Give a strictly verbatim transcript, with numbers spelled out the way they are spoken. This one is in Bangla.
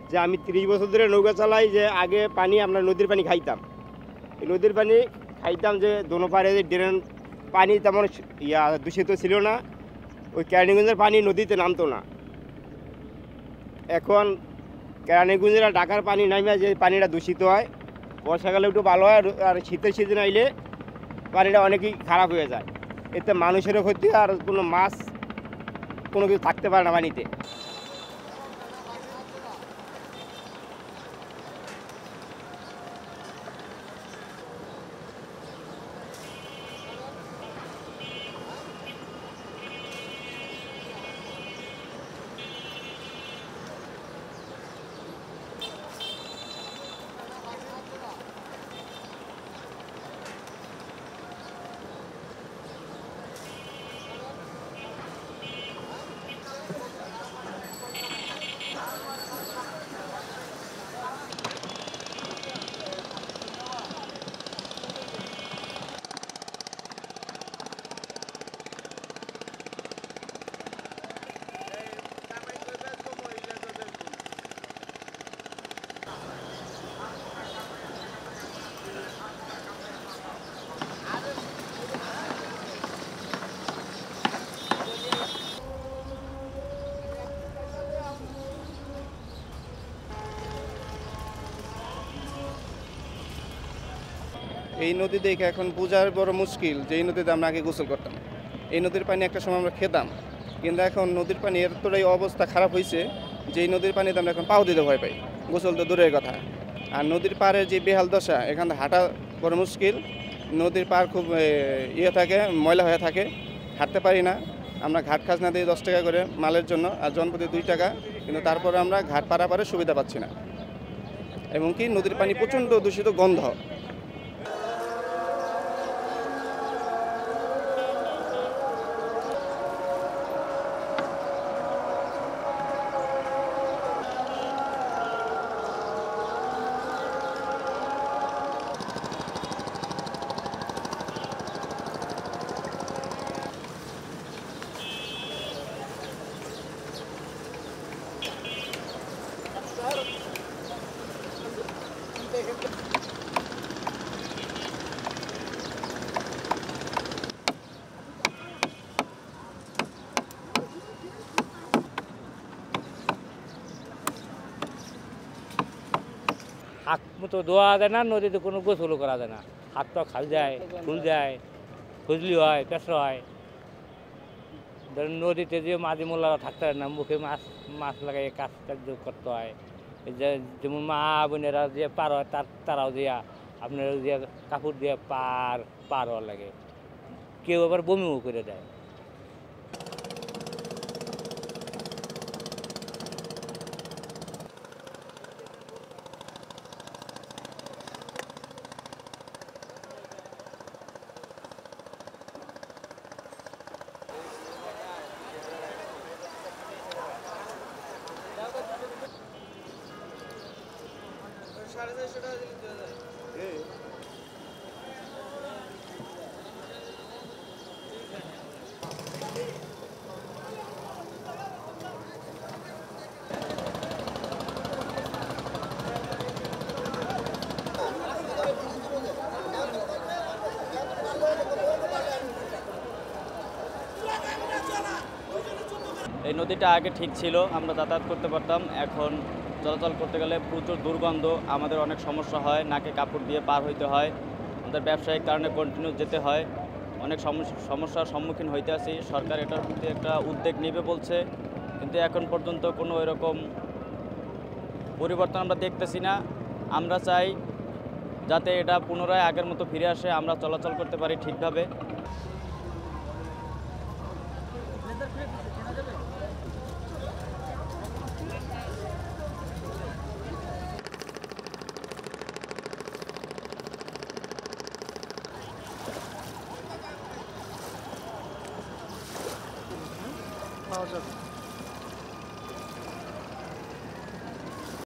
যে আমি তিরিশ বছর ধরে নৌকা চালাই, যে আগে পানি আমরা নদীর পানি খাইতাম, এই নদীর পানি খাইতাম যে দোনো পারে যে ড্রেন পানি তেমন ইয়া দূষিত ছিল না, ওই কেরানীগঞ্জের পানি নদীতে নামতো না। এখন কেরানীগঞ্জের ঢাকার পানি নামে যে পানিটা দূষিত হয়, বর্ষাকালে একটু ভালো হয়, আর শীতের সিজন আইলে পানিটা অনেকই খারাপ হয়ে যায়। এতে মানুষেরও ক্ষতি, আর কোনো মাছ কোনো কিছু থাকতে পারে না পানিতে। এই নদী দেখে এখন বোঝার বড় মুশকিল যে এই নদীতে আমরা আগে গোসল করতাম। এই নদীর পানি একটা সময় আমরা খেতাম, কিন্তু এখন নদীর পানি এতটাই অবস্থা খারাপ হয়েছে যে এই নদীর পানিতে আমরা এখন পাও দিতে ভয় পাই, গোসল তো দূরের কথা। আর নদীর পাড়ে যে বেহাল দশা, এখান থেকে হাঁটা বড় মুশকিল। নদীর পাড় খুব ইয়ে থাকে, ময়লা হয়ে থাকে, হাঁটতে পারি না। আমরা ঘাট খাজনা দিই দশ টাকা করে মালের জন্য, আর জনপ্রতি দুই টাকা, কিন্তু তারপরে আমরা ঘাট পারাপারে সুবিধা পাচ্ছি না। এবং কি নদীর পানি প্রচণ্ড দূষিত, গন্ধ। হাত মতো ধোয়া যায় না, নদীতে কোনো গোসলও করা যায় না। হাত পা খাল যায়, ফুল যায়, খুজলি হয়, পেঁচড়া হয়। ধরেন নদীতে যে মাঝি মোল্লারা থাকতে হয় না, মুখে মাছ মাছ লাগাই কাজ কার্য করতে হয়। যে যেমন মা বোনেরা যে পার হয়, তার তারাও দিয়া আপনার যে কাপড় দিয়ে পার পার হওয়ার লাগে। কেউ আবার বমিও করে দেয়। সাড়ে চারশো টাকা দিলে চলে যায়। এই নদীটা আগে ঠিক ছিল, আমরা যাতায়াত করতে পারতাম। এখন চলাচল করতে গেলে প্রচুর দুর্গন্ধ, আমাদের অনেক সমস্যা হয়, নাকে কাপড় দিয়ে পার হইতে হয়, আমাদের ব্যবসায়িক কারণে কন্টিনিউ যেতে হয়, অনেক সমস্যার সম্মুখীন হইতে আছি। সরকার এটার প্রতি একটা উদ্যোগ নেবে বলছে, কিন্তু এখন পর্যন্ত কোনো এরকম পরিবর্তন আমরা দেখতেছি না। আমরা চাই যাতে এটা পুনরায় আগের মতো ফিরে আসে, আমরা চলাচল করতে পারি ঠিকভাবে। পাওয়া যাবে।